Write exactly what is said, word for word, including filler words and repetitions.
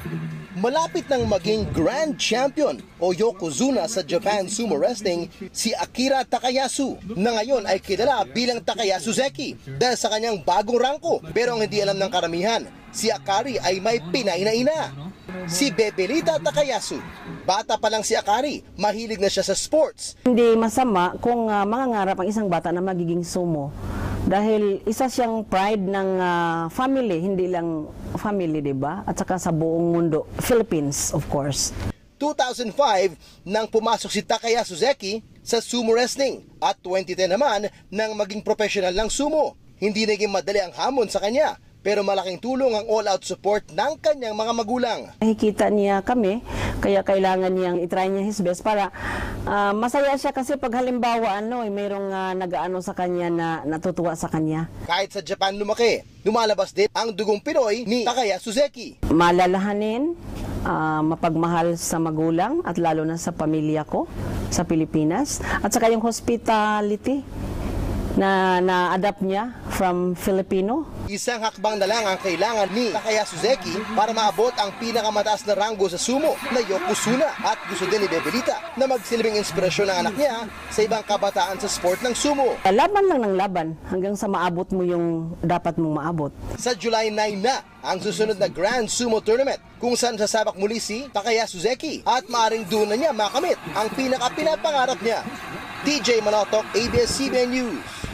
Malapit nang maging Grand Champion o Yokozuna sa Japan Sumo Wrestling si Akira Takayasu na ngayon ay kilala bilang Takayasu Zeki dahil sa kanyang bagong rangko. Pero ang hindi alam ng karamihan, si Akari ay may Pinay na ina. Si Bebelita Takayasu. Bata pa lang si Akari, mahilig na siya sa sports. Hindi masama kung uh, mangangarap ang isang bata na magiging sumo. Dahil isa siyang pride ng uh, family, hindi lang family, di ba? At saka sa buong mundo, Philippines, of course. two thousand five nang pumasok si Takayasu Zeki sa sumo wrestling at twenty ten naman nang maging professional ng sumo. Hindi naging madali ang hamon sa kanya, pero malaking tulong ang all-out support ng kanyang mga magulang. Nakikita niya kami, kaya kailangan niyang itry niya his best para uh, masaya siya kasi pag halimbawa ano, eh, mayroong uh, nag-aano sa kanya na natutuwa sa kanya. Kahit sa Japan lumaki, lumalabas din ang dugong Pinoy ni Takayasu Zeki. Malalahanin, uh, mapagmahal sa magulang at lalo na sa pamilya ko sa Pilipinas. At saka yung hospitality na na-adapt niya from Filipino. Isang hakbang na lang ang kailangan ni Takayasu Zeki para maabot ang pinakamataas na ranggo sa sumo na Yokozuna at gusto din ni Bebelita na magsilbing inspirasyon ng anak niya sa ibang kabataan sa sport ng sumo. Laban lang ng laban hanggang sa maabot mo yung dapat mong maabot. Sa July nine na ang susunod na Grand Sumo Tournament kung saan sasabak muli si Takayasu Zeki at maaaring doon na niya makamit ang pinaka-pinapangarap niya. D J Manotok, A B S C B N News.